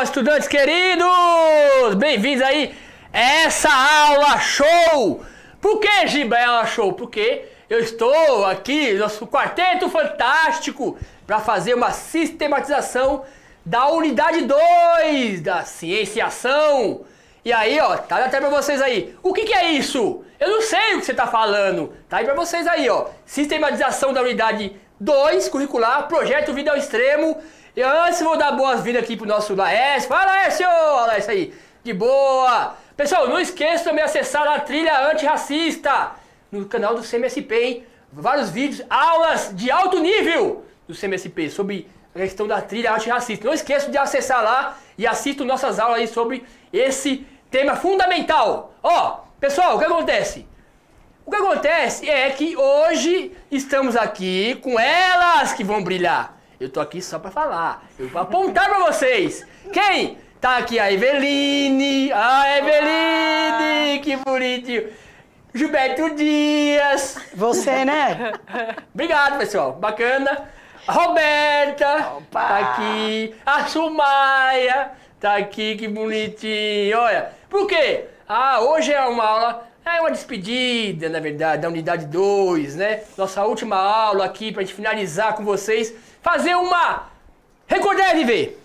estudantes queridos! Bem-vindos aí a essa aula show! Por que, Giba, é aula show? Porque eu estou aqui, nosso quarteto fantástico, para fazer uma sistematização da unidade 2 da ciência e ação. E aí, ó, tá até pra vocês aí. O que é isso? Eu não sei o que você tá falando. Tá aí pra vocês aí, ó. Sistematização da unidade 2 curricular, projeto Vida ao Extremo. E antes vou dar boas-vindas aqui pro nosso Laércio. Fala, Laércio! Olha Laércio aí. De boa. Pessoal, não esqueça também de acessar a trilha antirracista no canal do CMSP, hein? Vários vídeos, aulas de alto nível do CMSP sobre a questão da trilha antirracista. Não esqueça de acessar lá e assista nossas aulas aí sobre esse tema fundamental. Ó, pessoal, o que acontece? O que acontece é que hoje estamos aqui com elas que vão brilhar. Eu tô aqui só pra falar, eu vou apontar pra vocês. Quem? Tá aqui a Eveline. Ah, Eveline, que bonitinho. Gilberto Dias. Você, né? Obrigado, pessoal. Bacana. A Roberta. Opa. Tá aqui. A Sumaia. Tá aqui, que bonitinho. Olha, por quê? Ah, hoje é uma aula, é uma despedida, na verdade, da unidade 2, né? Nossa última aula aqui pra gente finalizar com vocês. Fazer uma... Recordar é viver.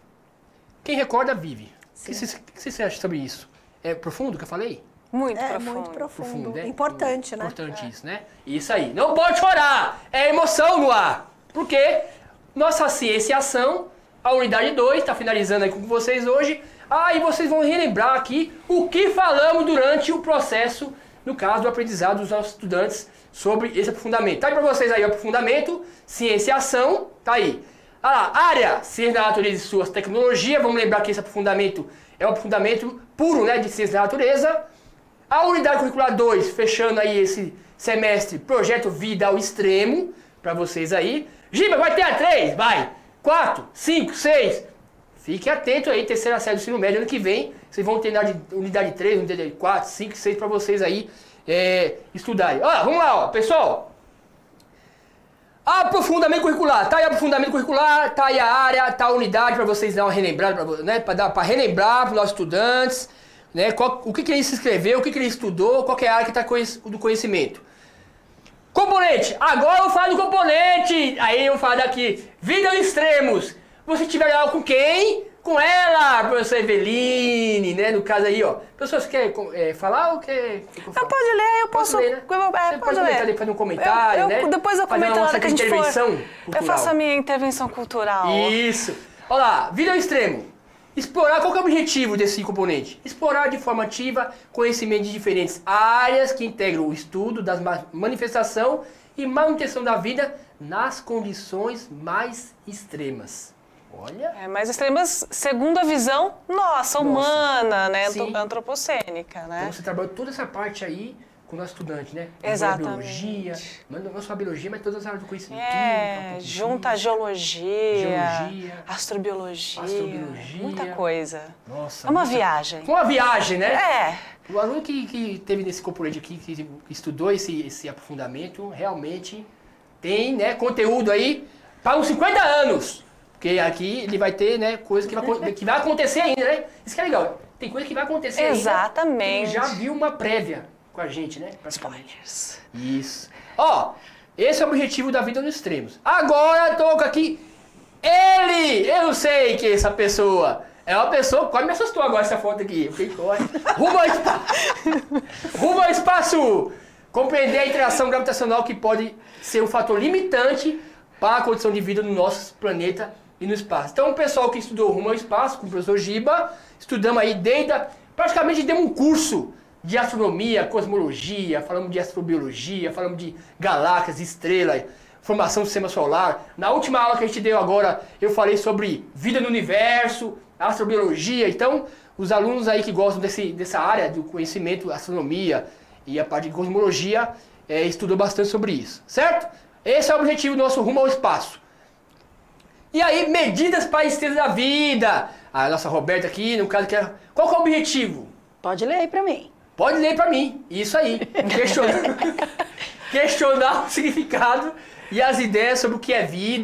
Quem recorda, vive. O que você acha sobre isso? É profundo o que eu falei? Muito Muito profundo. Né? Importante, né? Importante isso, né? Isso aí. Não pode chorar. É emoção no ar. Porque nossa ciência e ação, a unidade 2, está finalizando aí com vocês hoje. E vocês vão relembrar aqui o que falamos durante o processo, no caso do aprendizado dos nossos estudantes, sobre esse aprofundamento. Tá aí para vocês aí o aprofundamento, ciência e ação, tá aí. Área, ciência da natureza e suas tecnologias. Vamos lembrar que esse aprofundamento é um aprofundamento puro, né, de ciência da natureza. A unidade curricular 2, fechando aí esse semestre, projeto Vida ao Extremo, para vocês aí. Giba, vai ter a 3? Vai. 4, 5, 6. Fique atento aí, terceira série do ensino médio, ano que vem. Vocês vão ter unidade 3, unidade 4, 5, 6 para vocês aí estudarem. Vamos lá, ó, pessoal. Aprofundamento curricular. Tá aí aprofundamento curricular, tá aí a área, tá a unidade para vocês dar uma relembrada, né, para relembrar para os nossos estudantes, né, o que ele se inscreveu, o que ele estudou, qual é a área que está do conhecimento. Componente. Agora eu vou falar do componente. Aí eu vou falar daqui. Vida aos Extremos. Você tiver aula com quem? Com ela, professora Eveline, né? No caso aí, ó. Professor, você quer falar ou quer... Não, pode ler, eu posso... ler, né? Você pode ler. Fazer um comentário, né? Depois eu comento na hora que a gente for. Eu faço a minha intervenção cultural. Isso. Olha lá, vida ao extremo. Explorar, qual que é o objetivo desse componente? Explorar de forma ativa conhecimento de diferentes áreas que integram o estudo das manifestação e manutenção da vida nas condições mais extremas. Olha. Mais extremas segundo a visão nossa, humana, né? Sim. Antropocênica, né? Então você trabalha toda essa parte aí com o nosso estudante, né? Exatamente. Não só a biologia, mas todas as áreas do conhecimento. Junta a geologia, astrobiologia, muita coisa. Nossa. É uma viagem. Uma viagem, né? É. O aluno que teve nesse componente aqui, que estudou esse aprofundamento, realmente tem, né, conteúdo aí para uns 50 anos. Porque aqui ele vai ter, né, coisa que vai acontecer ainda, né? Isso que é legal. Tem coisa que vai acontecer ainda. Exatamente. Ele já viu uma prévia com a gente, né? Spoilers. Isso. Ó, esse é o objetivo da vida nos extremos. Agora eu tô aqui. Eu não sei que é essa pessoa. É uma pessoa, quase me assustou agora essa foto aqui. Rumo ao espaço. Compreender a interação gravitacional que pode ser um fator limitante para a condição de vida no nosso planeta e no espaço. Então o pessoal que estudou Rumo ao Espaço, com o professor Giba, estudamos aí praticamente demos um curso de astronomia, cosmologia, falamos de astrobiologia, falamos de galáxias, estrelas, formação do sistema solar. Na última aula que a gente deu agora, eu falei sobre vida no universo, astrobiologia. Então, os alunos aí que gostam dessa área do conhecimento, astronomia e a parte de cosmologia, estudou bastante sobre isso, certo? Esse é o objetivo do nosso Rumo ao Espaço. E aí, medidas para a esteira da vida. A nossa Roberta aqui, no caso, qual que é o objetivo? Pode ler aí pra mim. Pode ler para mim, isso aí. Questionar o significado e as ideias sobre o que é vida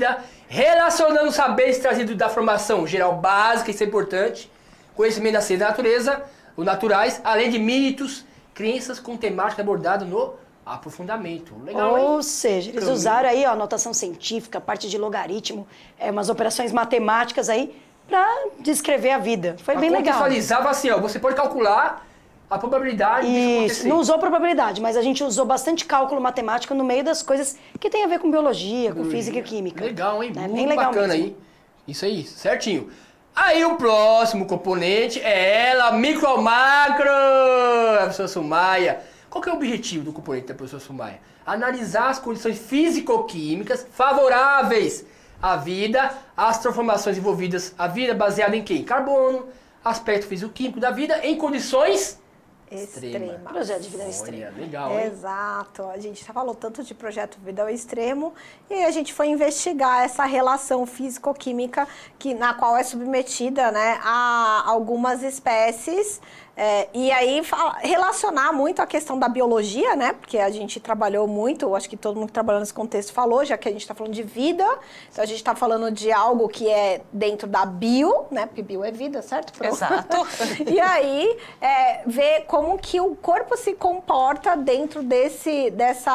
relacionando os saberes trazidos da formação geral básica, isso é importante, conhecimento da ciência da natureza, os naturais, além de mitos, crenças com temática abordada no aprofundamento. Legal, hein? Ou seja, eles usaram aí, ó, notação científica, parte de logaritmo, umas operações matemáticas aí, para descrever a vida. Foi bem legal. Contextualizava assim, ó, você pode calcular a probabilidade de acontecer. Não usou probabilidade, mas a gente usou bastante cálculo matemático no meio das coisas que tem a ver com biologia, com física e química. Legal, hein? Muito bem legal bacana mesmo. aí. Isso aí, certinho. Aí o próximo componente é ela, micro ao macro, a professora Sumaia. Qual que é o objetivo do componente da professora Sumaia? Analisar as condições físico-químicas favoráveis à vida, as transformações envolvidas, a vida baseada em quê? Em carbono, aspecto físico-químico da vida em condições extrema. Projeto de vida ao extremo. Olha, legal, hein? Exato. A gente já falou tanto de projeto Vida ao Extremo e a gente foi investigar essa relação físico-química na qual é submetida, né, a algumas espécies. E aí relacionar muito a questão da biologia, né? Porque a gente trabalhou muito, acho que todo mundo que trabalhou nesse contexto falou, já que a gente está falando de vida, então a gente está falando de algo que é dentro da bio, né? Porque bio é vida, certo? Exato. E aí ver como que o corpo se comporta dentro desse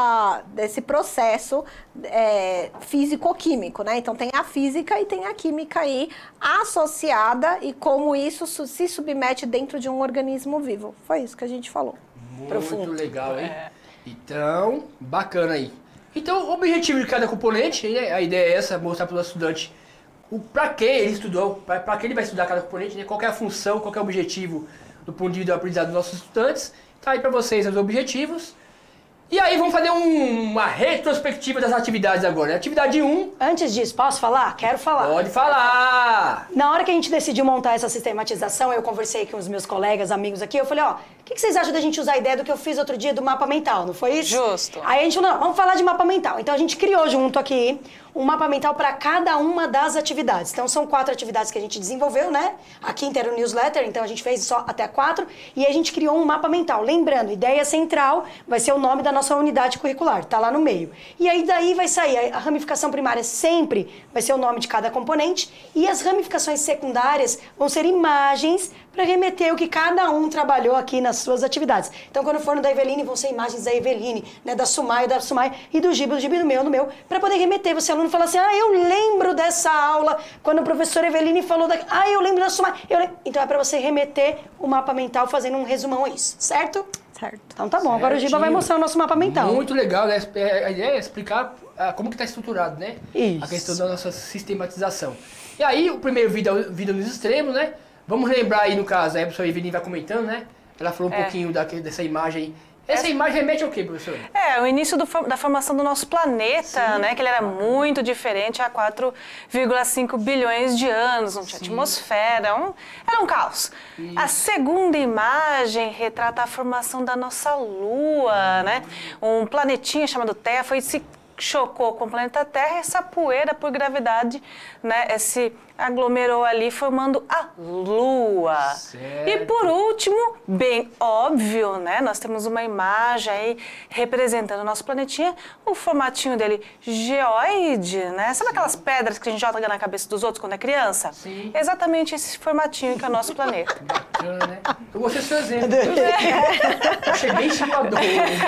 processo físico-químico, né? Então tem a física e tem a química aí associada e como isso se submete dentro de um organismo vivo. Foi isso que a gente falou. Muito legal, hein? Então, bacana aí. Então, o objetivo de cada componente, né? A ideia é essa, mostrar para o nosso estudante para que ele estudou, para que ele vai estudar cada componente, né? Qual é a função, qual é o objetivo do ponto de vista do aprendizado dos nossos estudantes. Tá aí para vocês os objetivos. E aí vamos fazer uma retrospectiva das atividades agora, né? Atividade 1. Antes disso, posso falar? Quero falar. Pode falar! Na hora que a gente decidiu montar essa sistematização, eu conversei com os meus colegas, amigos aqui, eu falei, ó, o que vocês acham da gente usar a ideia do que eu fiz outro dia do mapa mental, não foi isso? Justo. Aí a gente falou, não, vamos falar de mapa mental. Então a gente criou junto aqui um mapa mental para cada uma das atividades. Então são 4 atividades que a gente desenvolveu, né? A quinta era o newsletter, então a gente fez só até 4 e a gente criou um mapa mental. Lembrando, ideia central vai ser o nome da nossa unidade curricular, tá lá no meio. E aí daí vai sair a ramificação primária sempre vai ser o nome de cada componente e as ramificações secundárias vão ser imagens para remeter o que cada um trabalhou aqui nas suas atividades. Então, quando for no da Eveline, vão ser imagens da Eveline, né, da Sumaia e do Giba do meu, para poder remeter. Você, aluno, fala assim, eu lembro dessa aula, quando o professor Eveline falou eu lembro da Sumaia. Então, é para você remeter o mapa mental fazendo um resumão a isso, certo? Certo. Então, tá bom. Agora o Giba vai mostrar o nosso mapa mental. Muito legal, né? A ideia é explicar como que está estruturado, né? Isso. A questão da nossa sistematização. E aí, o primeiro vida nos extremos, né? Vamos lembrar aí, no caso, a professora Eveline vai comentando, né? Ela falou um pouquinho dessa imagem aí. Essa imagem remete ao quê, professor? O início da formação do nosso planeta, né? Que ele era muito diferente há 4,5 bilhões de anos, não tinha atmosfera, era um caos. Isso. A segunda imagem retrata a formação da nossa Lua, né? Um planetinha chamado Terra se chocou com o planeta Terra e essa poeira por gravidade, né, se aglomerou ali formando a Lua. Certo. E por último, bem óbvio, né, nós temos uma imagem aí representando o nosso planetinha, o formatinho dele geoide, né? Sabe aquelas pedras que a gente joga na cabeça dos outros quando é criança? Sim. Exatamente esse formatinho que é o nosso planeta. Bacana, né? Eu gostei do seu exemplo. Achei bem estimulador.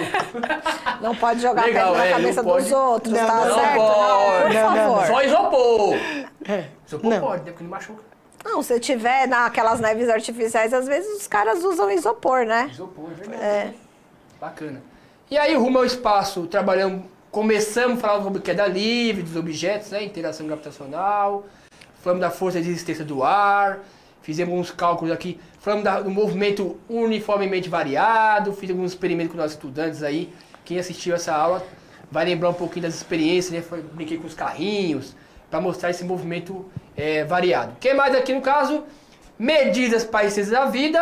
Não pode jogar pedra na cabeça dos outros, não, tá não certo? Pode. Não, por favor. Só isopor. Isopor Não. pode, né? Porque não machuca. Não, se tiver naquelas neves artificiais, às vezes os caras usam isopor, né? Isopor, é verdade. Bacana. E aí, rumo ao espaço, começamos a falar sobre queda livre dos objetos, né? Interação gravitacional. Falamos da força de resistência do ar. Fizemos uns cálculos aqui. Falamos do movimento uniformemente variado. Fiz alguns experimentos com nossos estudantes aí. Quem assistiu essa aula vai lembrar um pouquinho das experiências, né? Brinquei com os carrinhos, para mostrar esse movimento variado. O que mais aqui no caso? Medidas para a ciência da vida,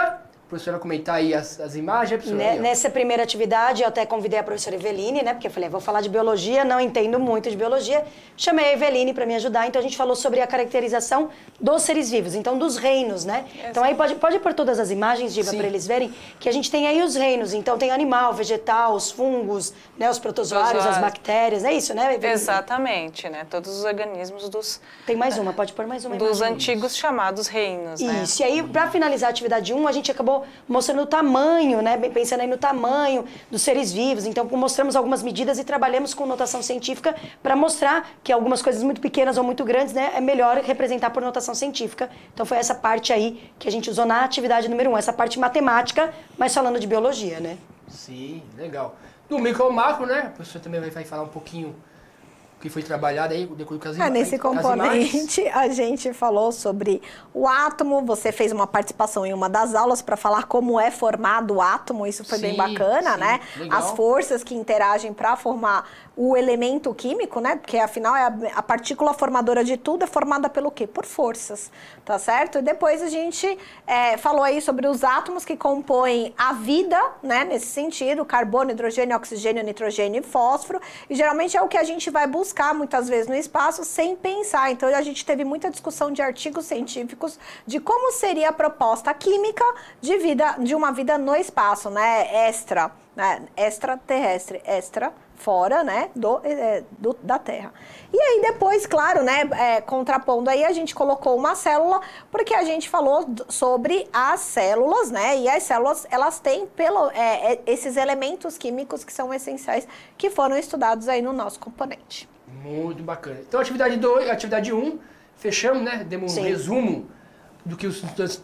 professora comentar aí as imagens, professora? Aí, Nessa primeira atividade, eu até convidei a professora Eveline, né? Porque eu falei, vou falar de biologia, não entendo muito de biologia. Chamei a Eveline para me ajudar, então a gente falou sobre a caracterização dos seres vivos, então dos reinos, né? Então aí pode pôr todas as imagens, Giba, para eles verem que a gente tem aí os reinos. Então tem animal, vegetal, os fungos, né? Os protozoários, as bactérias, é isso, né, Eveline? Exatamente, né? Todos os organismos dos... Tem mais uma, pode pôr mais uma dos imagem. antigos chamados reinos, né? Isso, e aí, para finalizar a atividade 1, a gente acabou mostrando o tamanho, né? Pensando aí no tamanho dos seres vivos. Então, mostramos algumas medidas e trabalhamos com notação científica para mostrar que algumas coisas muito pequenas ou muito grandes, né? É melhor representar por notação científica. Então, foi essa parte aí que a gente usou na atividade número 1, essa parte matemática, mas falando de biologia, né? Sim, legal. Do micro ao macro, né? A professora também vai falar um pouquinho o que foi trabalhado aí, de acordo com as imagens. Nesse componente, a gente falou sobre o átomo, você fez uma participação em uma das aulas para falar como é formado o átomo, isso foi bem bacana, né? Legal. As forças que interagem para formar o elemento químico, né? Porque afinal é a partícula formadora de tudo é formada pelo quê? Por forças, tá certo? E depois a gente falou aí sobre os átomos que compõem a vida, né? Nesse sentido, carbono, hidrogênio, oxigênio, nitrogênio e fósforo. E geralmente é o que a gente vai buscar muitas vezes no espaço sem pensar. Então a gente teve muita discussão de artigos científicos de como seria a proposta química de vida, de uma vida no espaço, né? Extraterrestre, fora, né, da Terra. E aí depois, claro, né, contrapondo aí, a gente colocou uma célula, porque a gente falou sobre as células, né, e as células, elas têm esses elementos químicos que são essenciais, que foram estudados aí no nosso componente. Muito bacana. Então, atividade 1, fechamos, né, demos um resumo do que os estudantes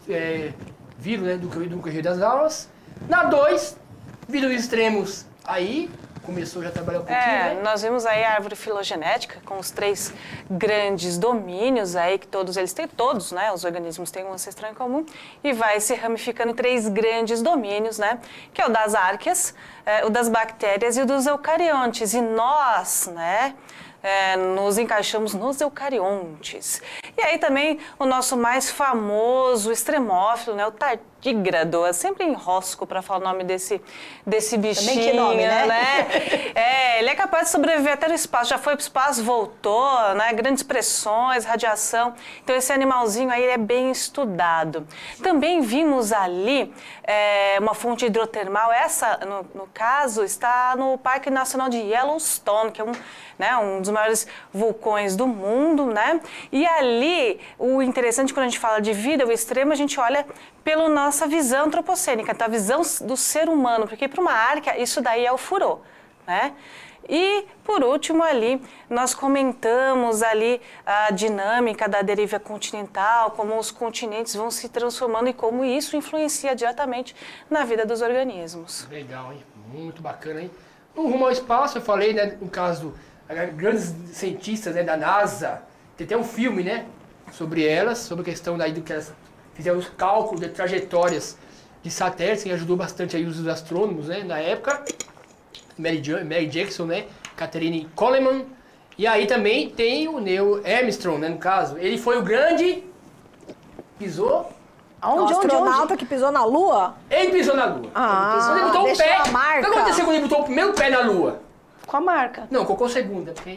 viram, né, do correr das aulas. Na 2, viram os extremos aí, começou já a trabalhar um pouquinho, né? Nós vimos aí a árvore filogenética com os 3 grandes domínios aí, que todos eles têm, né? Os organismos têm um ancestral em comum e vai se ramificando em 3 grandes domínios, né? Que é o das arqueias, o das bactérias e o dos eucariontes. E nós, né? Nos encaixamos nos eucariontes. E aí também o nosso mais famoso extremófilo, né? O tardígrado. Eu sempre enrosco para falar o nome desse bichinho, também que nome, né? Ele é capaz de sobreviver até no espaço. Já foi para o espaço, voltou, né? Grandes pressões, radiação. Então esse animalzinho aí ele é bem estudado. Também vimos ali uma fonte hidrotermal. Essa, no caso, está no Parque Nacional de Yellowstone, que é um dos maiores vulcões do mundo, né? E ali, o interessante quando a gente fala de vida, o extremo, a gente olha pela nossa visão antropocênica, então a visão do ser humano, porque para uma arca, isso daí é o furor, né? E, por último, ali, nós comentamos ali a dinâmica da deriva continental, como os continentes vão se transformando e como isso influencia diretamente na vida dos organismos. Legal, hein? Muito bacana, hein? No rumo ao espaço, eu falei, né, no caso, grandes cientistas, né, da NASA, tem até um filme, né, sobre elas, sobre a questão daí do que elas fizeram os cálculos de trajetórias de satélites, que ajudou bastante aí os astrônomos, né, na época. Mary Jackson, né, Catherine Coleman. E aí também tem o Neil Armstrong, né, no caso. Ele foi o grande... Pisou... O astronauta que pisou na Lua? Ele pisou na Lua. Ele botou o pé. A marca. O que aconteceu quando ele botou o primeiro pé na Lua? Com a marca. Não, colocou a segunda. Porque...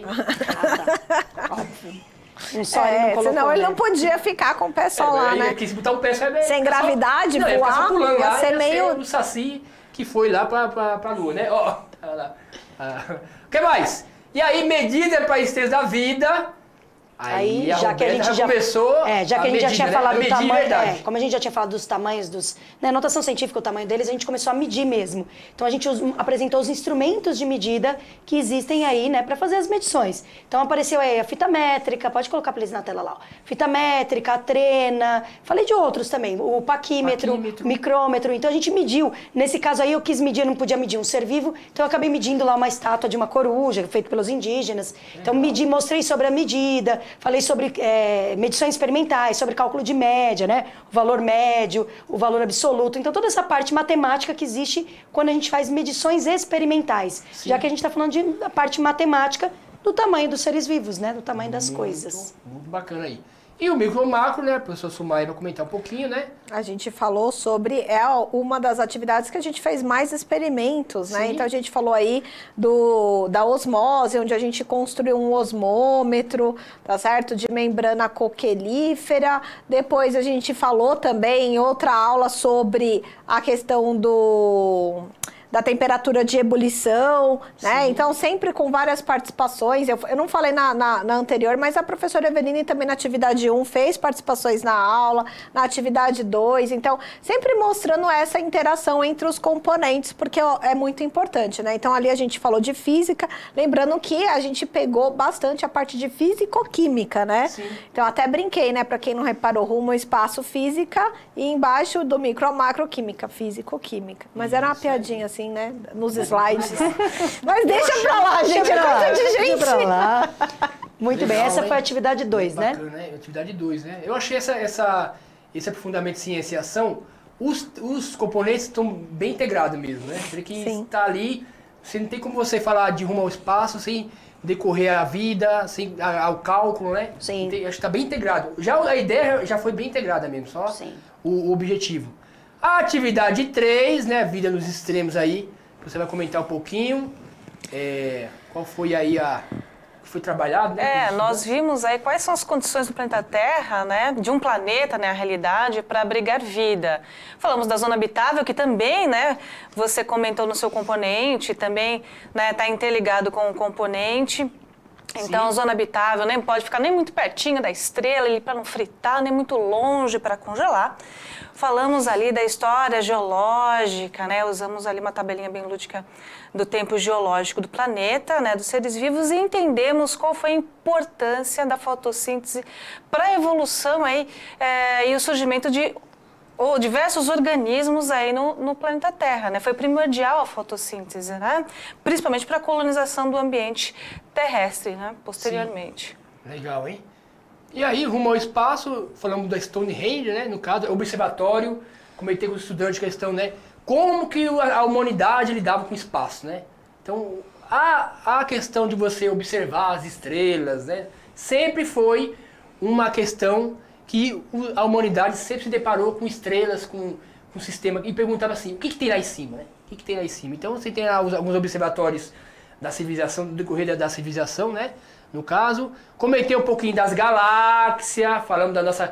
Óbvio. Só ele não colocou, senão ele né? não podia ficar com o pé só lá, ele né? quis botar o pé só... Sem gravidade, não, voar, pulando ia lá, ser meio... o Saci que foi lá pra Lua, né? Ó, tá lá. O que mais? E aí, medida para a extensão da vida... Aí, já que a gente já começou já que a gente já tinha falado do tamanho, como a gente já tinha falado dos tamanhos dos, né, notação científica, o tamanho deles, a gente começou a medir mesmo. Então a gente apresentou os instrumentos de medida que existem aí, né, para fazer as medições. Então apareceu aí a fita métrica, pode colocar para eles na tela lá, ó. Fita métrica, a trena, falei de outros também, o paquímetro, o micrômetro. Então a gente mediu. Nesse caso aí eu quis medir, eu não podia medir um ser vivo, então eu acabei medindo lá uma estátua de uma coruja feita pelos indígenas. Então mostrei sobre a medida. Falei sobre medições experimentais, sobre cálculo de média, né? O valor médio, o valor absoluto. Então, toda essa parte matemática que existe quando a gente faz medições experimentais. Sim. Já que a gente está falando da parte matemática do tamanho dos seres vivos, né? Do tamanho das coisas. Muito bacana aí. E o micro macro, né? A professora Sumaia vai comentar um pouquinho, né? A gente falou sobre, uma das atividades que a gente fez mais experimentos, né? Sim. Então a gente falou aí da osmose, onde a gente construiu um osmômetro, tá certo? De membrana coquelífera. Depois a gente falou também em outra aula sobre a questão da temperatura de ebulição, né? Sim. Então, sempre com várias participações. Eu não falei na anterior, mas a professora Eveline também na atividade 1 fez participações na aula, na atividade 2. Então, sempre mostrando essa interação entre os componentes, porque é muito importante, né? Então, ali a gente falou de física, lembrando que a gente pegou bastante a parte de físico-química, né? Sim. Então, até brinquei, né? Para quem não reparou, rumo ao espaço física e embaixo do micro ao macro química, físico-química. Mas era uma piadinha assim, né? Nos slides. Mas deixa pra lá, gente. É coisa de gente. Deixa pra lá. Muito Legal, bem, essa hein? foi a atividade 2, né? Bacana, né? Atividade 2, né? Eu achei esse aprofundamento de ciência e ação, os componentes estão bem integrados mesmo, né? Você que Sim. está ali, você não tem como você falar de rumo ao espaço sem decorrer a vida, sem ao cálculo, né? Sim. Acho que está bem integrado. Já a ideia já foi bem integrada mesmo, só Sim. o objetivo. A atividade 3, né? Vida nos extremos aí, você vai comentar um pouquinho. Qual foi aí que foi trabalhado, né? Nós vimos aí quais são as condições do planeta Terra, né, de um planeta, né, a realidade, para abrigar vida. Falamos da zona habitável, que também, né, você comentou no seu componente, também, né, está interligado com o componente. Então, Sim. zona habitável nem pode ficar nem muito pertinho da estrela, para não fritar, nem muito longe para congelar. Falamos ali da história geológica, né? Usamos ali uma tabelinha bem lúdica do tempo geológico do planeta, né? Dos seres vivos, e entendemos qual foi a importância da fotossíntese para a evolução aí, e o surgimento de diversos organismos aí no planeta Terra, né? Foi primordial a fotossíntese, né? Principalmente para a colonização do ambiente terrestre, né? Posteriormente. Sim. Legal, hein? E aí, rumo ao espaço, falamos da Stonehenge, né? No caso, observatório, comentei com os estudantes a questão, né? Como que a humanidade lidava com o espaço, né? Então, a questão de você observar as estrelas, né? Sempre foi uma questão que a humanidade sempre se deparou com estrelas, com um sistema, e perguntava assim, o que tem lá em cima, né? O que tem lá em cima? Então, você tem lá alguns observatórios da civilização, do decorrer da civilização, né? No caso, comentei um pouquinho das galáxias, falamos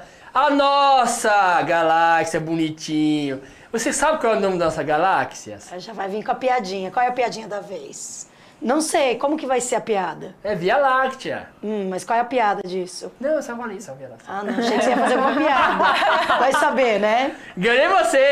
a nossa galáxia, bonitinho. Você sabe qual é o nome da nossa galáxia? Já vai vir com a piadinha. Qual é a piadinha da vez? Não sei, como que vai ser a piada? É Via Láctea. Mas qual é a piada disso? Não, eu só falei isso, Via Láctea. Ah, não, achei que você ia fazer alguma piada. Vai saber, né? Ganhei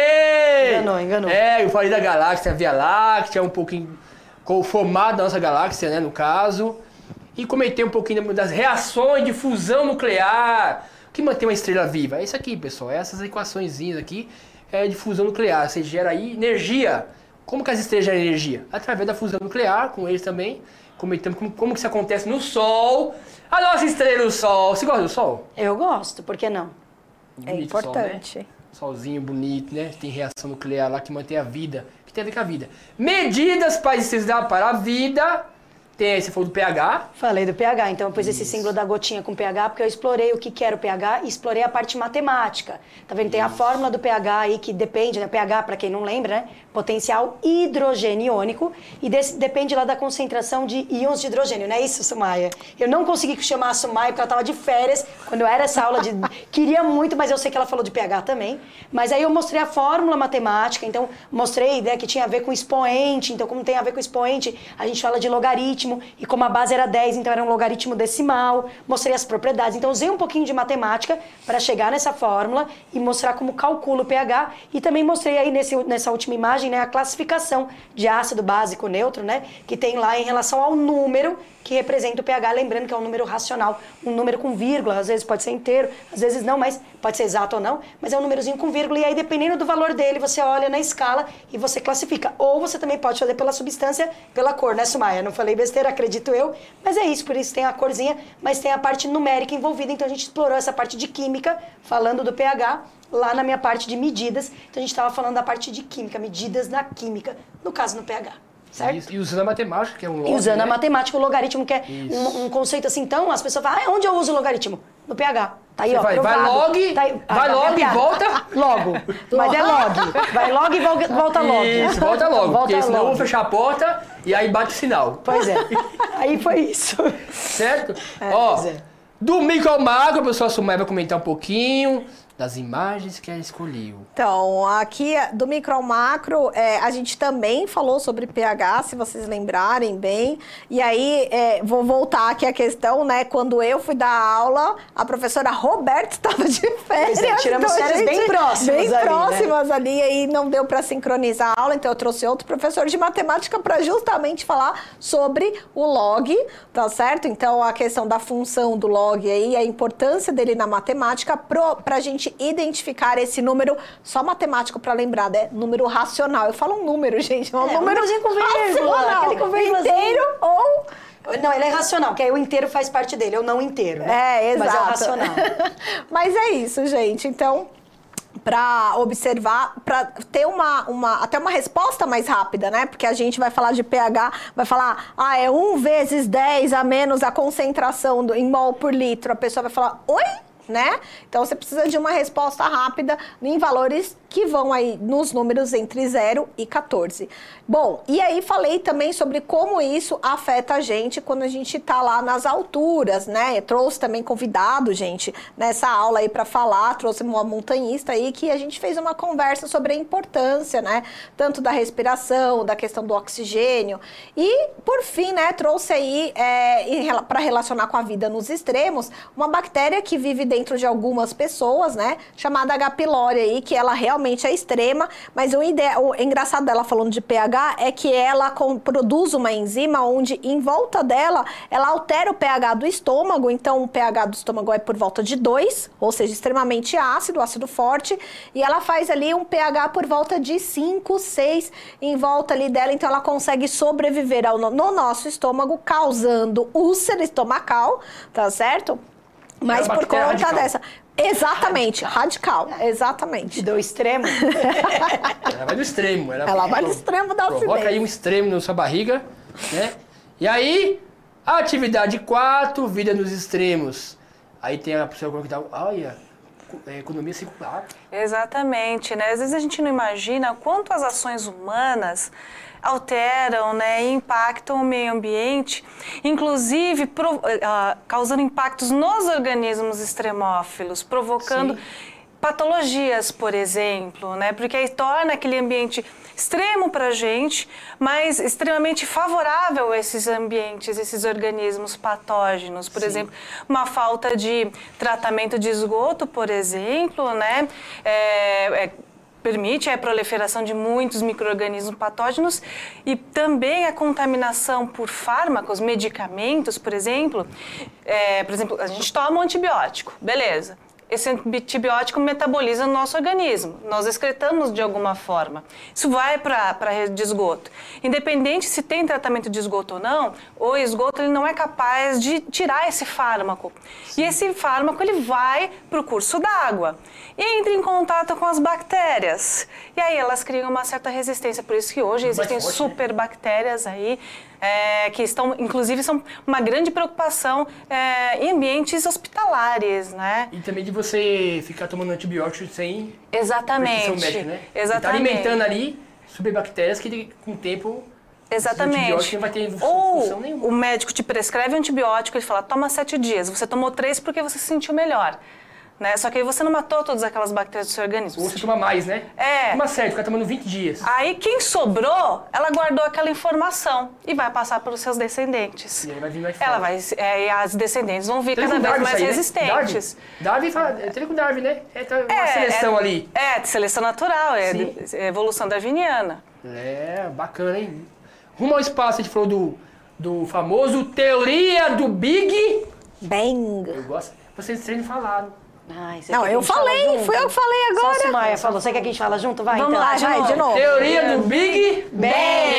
você! Enganou. Eu falei da galáxia, Via Láctea, um pouquinho com o formato da nossa galáxia, né, no caso. E comentei um pouquinho das reações de fusão nuclear, que mantém uma estrela viva. É isso aqui, pessoal, essas equaçõezinhas aqui de fusão nuclear. Você gera aí energia. Como que as estrelas geram energia? Através da fusão nuclear, com eles também. Comentamos como que isso acontece no Sol. A nossa estrela, o Sol. Você gosta do Sol? Eu gosto, por que não? É Bonito o Sol, importante. né? Solzinho bonito, né? Tem reação nuclear lá que mantém a vida. Que tem a ver com a vida. Medidas para a vida. Tem aí, você falou do pH. Falei do pH, então eu pus esse símbolo da gotinha com pH, porque eu explorei o que era o pH e explorei a parte matemática. Tá vendo? Tem a fórmula do pH aí que depende, né? pH, para quem não lembra, né? Potencial hidrogênio iônico, e depende lá da concentração de íons de hidrogênio, não é isso, Sumaia? Eu não consegui chamar a Sumaia porque ela estava de férias, quando era essa aula de... Queria muito, mas eu sei que ela falou de pH também. Mas aí eu mostrei a fórmula matemática, então mostrei, né, que tinha a ver com expoente, então como tem a ver com expoente, a gente fala de logaritmo, e como a base era 10, então era um logaritmo decimal, mostrei as propriedades, então usei um pouquinho de matemática para chegar nessa fórmula e mostrar como calcula o pH, e também mostrei aí nessa última imagem, né, a classificação de ácido básico neutro, né, que tem lá em relação ao número que representa o pH, lembrando que é um número racional, um número com vírgula, às vezes pode ser inteiro, às vezes não, mas pode ser exato ou não, mas é um númerozinho com vírgula, e aí dependendo do valor dele, você olha na escala e você classifica. Ou você também pode fazer pela substância, pela cor, né, Sumaia? Não falei besteira, acredito eu, mas é isso, por isso tem a corzinha, mas tem a parte numérica envolvida, então a gente explorou essa parte de química, falando do pH, lá na minha parte de medidas, então a gente estava falando da parte de química, medidas na química, no caso no pH. Certo? E usando a matemática, que é um log, E usando né? a matemática, o logaritmo, que é um conceito assim, então as pessoas falam, onde eu uso o logaritmo? No pH. Tá aí, Você ó, vai provado. log, Tá aí. vai tá log e piada. volta. Logo. Mas é log. Vai log e volta logo. Isso, volta logo, Volta porque senão eu vou logo. fechar a porta e aí bate o sinal. Pois é. Aí foi isso. Certo? Ó, pois é. do micro ao macro, a professora Sumaya vai comentar um pouquinho das imagens que ela escolheu. Então, aqui do micro ao macro, a gente também falou sobre pH, se vocês lembrarem bem. E aí, vou voltar aqui a questão, né? Quando eu fui dar aula, a professora Roberta estava de férias. Pois é, tiramos então, férias bem próximas bem ali, né? próximas ali, aí não deu para sincronizar a aula, então eu trouxe outro professor de matemática para justamente falar sobre o log, tá certo? Então, a questão da função do log aí, a importância dele na matemática para a gente identificar esse número, só matemático para lembrar, né? Número racional. Eu falo um número, gente, é um número númerozinho com vírgula, racional, aquele com vírgulazinho. inteiro ou... Não, ele é racional, que aí o inteiro faz parte dele, ou não inteiro. Né? exato. Mas é o racional. Mas é isso, gente. Então, para observar, para ter até uma resposta mais rápida, né? Porque a gente vai falar de pH, vai falar, é 1 vezes 10 a menos a concentração em mol por litro. A pessoa vai falar, oi? Né? Então, você precisa de uma resposta rápida em valores que vão aí nos números entre 0 e 14. Bom, e aí falei também sobre como isso afeta a gente quando a gente tá lá nas alturas, né? Eu trouxe também convidado, gente, nessa aula aí para falar, trouxe uma montanhista aí que a gente fez uma conversa sobre a importância, né? Tanto da respiração, da questão do oxigênio. E, por fim, né, trouxe aí, para relacionar com a vida nos extremos, uma bactéria que vive dentro de algumas pessoas, né? Chamada H. pylori aí, que ela realmente é extrema, mas o engraçado dela falando de pH é que ela produz uma enzima onde em volta dela, ela altera o pH do estômago, então o pH do estômago é por volta de 2, ou seja, extremamente ácido forte, e ela faz ali um pH por volta de 5, 6 em volta ali dela, então ela consegue sobreviver no nosso estômago, causando úlcera estomacal, tá certo? Mas por conta radical. dessa... Exatamente, radical, exatamente. Do extremo. Ela vai no extremo. Ela vai no extremo da acidez. Provoca aí um extremo na sua barriga, né? E aí, atividade 4, vida nos extremos. Aí tem a pessoa que dá, olha, economia circular. Exatamente, né? Às vezes a gente não imagina quanto as ações humanas alteram, né, e impactam o meio ambiente, inclusive causando impactos nos organismos extremófilos, provocando patologias, por exemplo, né, porque aí torna aquele ambiente extremo para a gente, mas extremamente favorável a esses ambientes, esses organismos patógenos. Por exemplo, uma falta de tratamento de esgoto, por exemplo, né, permite a proliferação de muitos micro-organismos patógenos e também a contaminação por fármacos, medicamentos, por exemplo. A gente toma um antibiótico, beleza. Esse antibiótico metaboliza no nosso organismo, nós excretamos de alguma forma. Isso vai para a rede de esgoto. Independente se tem tratamento de esgoto ou não, o esgoto ele não é capaz de tirar esse fármaco. Sim. E esse fármaco ele vai para o curso d'água e entra em contato com as bactérias. E aí elas criam uma certa resistência. Por isso que hoje existem superbactérias aí, que estão, inclusive, são uma grande preocupação em ambientes hospitalares, né? E também de você ficar tomando antibiótico sem prescrição médica, né? Exatamente. Tá alimentando ali superbactérias que com o tempo... Exatamente. Antibiótico não vai ter função nenhuma. O médico te prescreve um antibiótico e fala, toma 7 dias. Você tomou 3 porque você se sentiu melhor. Né? Só que aí você não matou todas aquelas bactérias do seu organismo. Ou você toma mais, né? Toma 7, fica tomando 20 dias. Aí quem sobrou, ela guardou aquela informação e vai passar para os seus descendentes. E aí vai vir mais forte. E as descendentes vão vir cada vez mais resistentes. Darwin teve com Darwin, né? Uma seleção ali. Seleção natural, evolução darwiniana. Bacana, hein? Rumo ao espaço, a gente falou do famoso teoria do Big Bang. Eu gosto. Vocês três falaram. Não, eu falei, fui eu que falei agora. Só a Sumaya falou. Você quer que a gente fala junto? Vai, Vamos então. lá, vai, de novo. Teoria do Big Bang.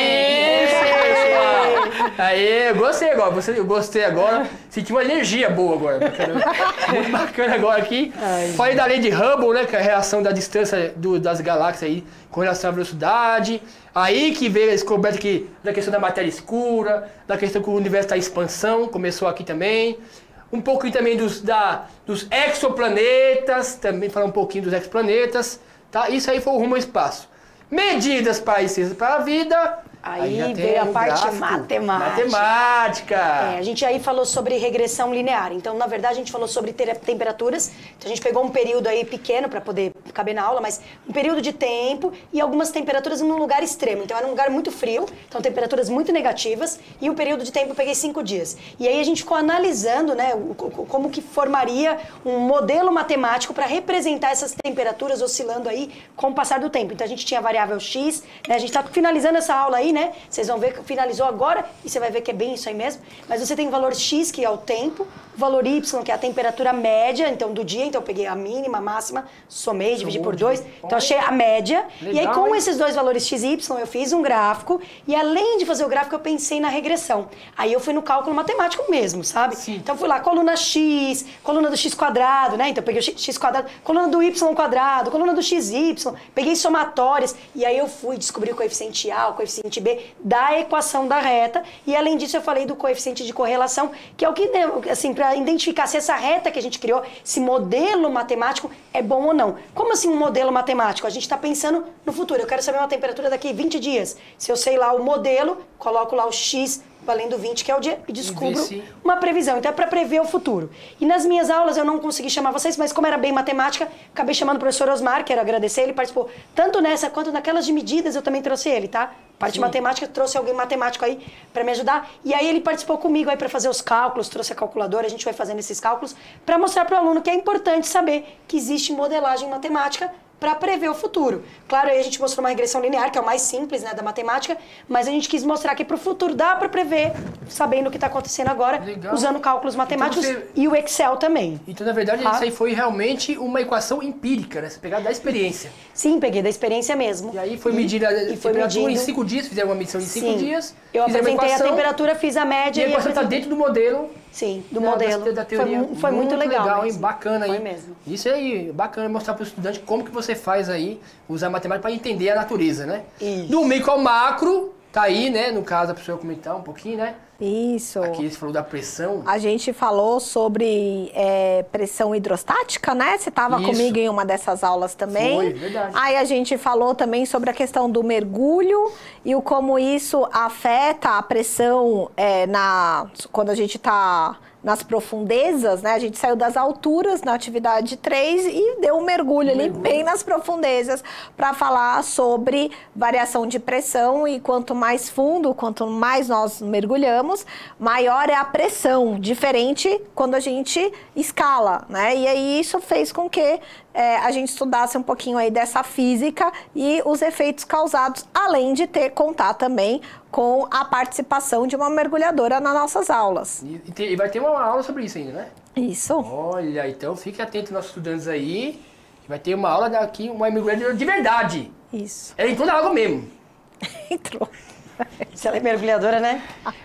Aí, eu gostei agora. Eu gostei agora. Senti uma energia boa agora. Muito bacana agora aqui. Falei da lei de Hubble, né? Que é a relação da distância das galáxias aí com relação à velocidade. Aí que veio a descoberta da questão da matéria escura, da questão que o universo está em expansão. Começou aqui também. um pouquinho também dos exoplanetas, também falar um pouquinho dos exoplanetas, tá? Isso aí foi o rumo ao espaço. Medidas para a ciência para a vida. Aí já veio a tem parte gráfico. matemática. É, a gente aí falou sobre regressão linear. Então, na verdade, a gente falou sobre temperaturas. Então, a gente pegou um período aí pequeno para poder caber na aula, mas um período de tempo e algumas temperaturas num lugar extremo. Então, era um lugar muito frio, então temperaturas muito negativas, e o período de tempo eu peguei 5 dias. E aí a gente ficou analisando, né, como que formaria um modelo matemático para representar essas temperaturas oscilando aí com o passar do tempo. Então, a gente tinha a variável x, né, a gente está finalizando essa aula aí, né? Vocês vão ver que finalizou agora e você vai ver que é bem isso aí mesmo. Mas você tem o valor x, que é o tempo, o valor y, que é a temperatura média, então, do dia. Então, eu peguei a mínima, a máxima, somei, dividi por 2. Então, achei a média. Legal, e aí, com hein? esses dois valores x e y, eu fiz um gráfico. E além de fazer o gráfico, eu pensei na regressão. Aí, eu fui no cálculo matemático mesmo, sabe? Sim. Então, fui lá, coluna x, coluna do x quadrado, né? Então, eu peguei o x quadrado, coluna do y quadrado, coluna do xy, peguei somatórias. E aí, eu fui descobrir o coeficiente A, o coeficiente B da equação da reta. E, além disso, eu falei do coeficiente de correlação, que é o que, assim, para identificar se essa reta que a gente criou, esse modelo matemático é bom ou não. Como assim um modelo matemático? A gente está pensando no futuro. Eu quero saber uma temperatura daqui 20 dias. Se eu sei lá o modelo, coloco lá o x valendo 20, que é o dia, e descubro uma previsão. Então é para prever o futuro. E nas minhas aulas eu não consegui chamar vocês, mas como era bem matemática, acabei chamando o professor Osmar, quero agradecer, ele participou tanto nessa quanto naquelas de medidas, eu também trouxe ele, tá? Parte de matemática, trouxe alguém matemático aí para me ajudar. E aí ele participou comigo aí para fazer os cálculos, trouxe a calculadora, a gente vai fazendo esses cálculos para mostrar para o aluno que é importante saber que existe modelagem matemática para prever o futuro. Claro, aí a gente mostrou uma regressão linear, que é o mais simples, né, da matemática, mas a gente quis mostrar que para o futuro dá para prever, sabendo o que está acontecendo agora, Legal. usando cálculos matemáticos Então e o Excel também. Então, na verdade, isso aí foi realmente uma equação empírica, né? Você pegar da experiência. Sim, peguei da experiência mesmo. E aí foi medir a temperatura em medindo. 5 dias, fizeram uma medição em 5 Sim. dias. Eu fizeram uma apresentei a equação, temperatura, fiz a média e a equação está apresentei- dentro do modelo. Sim, do da- modelo. Da teoria. Foi muito legal hein? mesmo. Bacana aí. Foi mesmo. Isso aí, bacana mostrar para o estudante como que você faz aí, usar a matemática para entender a natureza, né? Isso. Do micro ao macro, tá aí, né? No caso, a pessoa comentar um pouquinho, né? Isso. Aqui você falou da pressão. A gente falou sobre pressão hidrostática, né? Você estava Isso. comigo em uma dessas aulas também. Foi, verdade. Aí a gente falou também sobre a questão do mergulho e o como isso afeta a pressão quando a gente está nas profundezas, né? A gente saiu das alturas na atividade 3 e deu um mergulho ali bem nas profundezas para falar sobre variação de pressão, e quanto mais fundo, quanto mais nós mergulhamos, maior é a pressão, diferente quando a gente escala, né? E aí isso fez com que a gente estudasse um pouquinho aí dessa física e os efeitos causados, além de ter contato também com a participação de uma mergulhadora nas nossas aulas. E vai ter uma aula sobre isso ainda, né? Isso. Olha, então fique atento, nossos estudantes aí. Vai ter uma aula daqui, uma mergulhadora de verdade. Isso. Ela entrou na água mesmo. Entrou. Se ela é mergulhadora, né?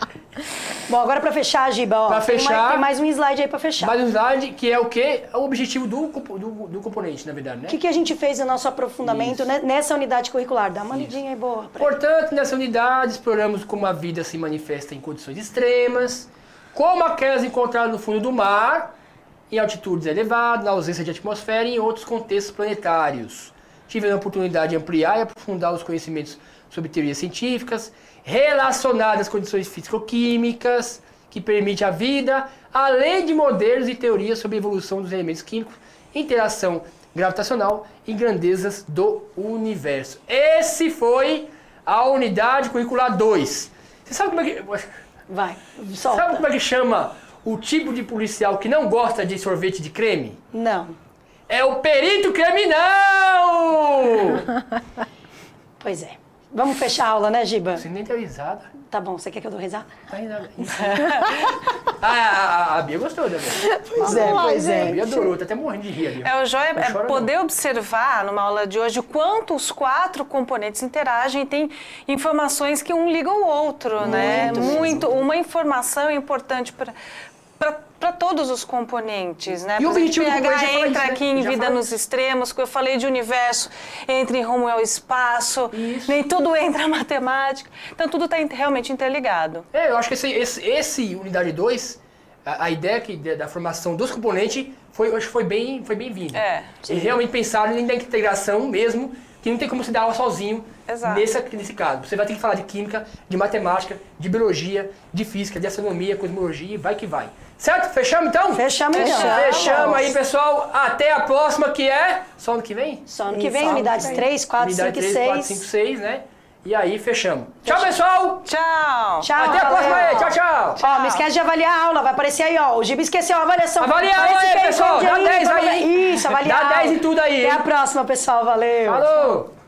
Bom, agora pra fechar, Giba, ó. Pra fechar- Tem mais um slide aí pra fechar. Mais um slide, que é o quê? É o objetivo do componente, na verdade, né? O que a gente fez no nosso aprofundamento Isso. nessa unidade curricular? Dá uma lidinha aí boa. Portanto, nessa unidade, exploramos como a vida se manifesta em condições extremas, como aquelas encontradas no fundo do mar, em altitudes elevadas, na ausência de atmosfera e em outros contextos planetários. Tivemos a oportunidade de ampliar e aprofundar os conhecimentos sobre teorias científicas relacionadas às condições físico-químicas que permitem a vida, além de modelos e teorias sobre a evolução dos elementos químicos, interação gravitacional e grandezas do universo. Esse foi a unidade curricular 2. Você sabe como é que... Vai, Sabe solta. como é que chama o tipo de policial que não gosta de sorvete de creme? Não. É o perito criminal! Pois é. Vamos fechar a aula, né, Giba? Você nem deu risada. Tá bom, você quer que eu dou risada? Tá risada. A Bia gostou, né? Bia? Pois é, pois A é. Bia adorou, tá até morrendo de rir ali. O joia Não é chora, poder observar numa aula de hoje o quanto os 4 componentes interagem e tem informações que um liga o outro, né? Uma informação é importante para todos os componentes, né? E o Por exemplo, objetivo do PH componente já fala entra isso, né? aqui em Já vida fala. nos extremos, que eu falei de universo, entra em rumo ao espaço, Isso. nem tudo entra na matemática. Então tudo está realmente interligado. Eu acho que esse unidade 2, a ideia da formação dos componentes acho que foi bem-vinda. É. E realmente pensaram na integração mesmo, que não tem como você dar aula sozinho nesse caso. Você vai ter que falar de química, de matemática, de biologia, de física, de astronomia, cosmologia, vai que vai. Certo? Fechamos então? Fechamos então. Fechamos aí, pessoal. Até a próxima, que é só ano que vem? Só ano que vem, unidades 3, 4, 5 e 6. 4, 5, 6, né? E aí, fechamos. Tchau, pessoal! Tchau! Tchau, Até a próxima aí. Tchau, tchau! Ó, não esquece de avaliar a aula, vai aparecer aí, ó. O Gibi esqueceu a avaliação. Avalia a aula aí, pessoal. Dá 10 aí. Isso, avaliar. Dá 10 em tudo aí. Até a próxima, pessoal. Valeu. Falou!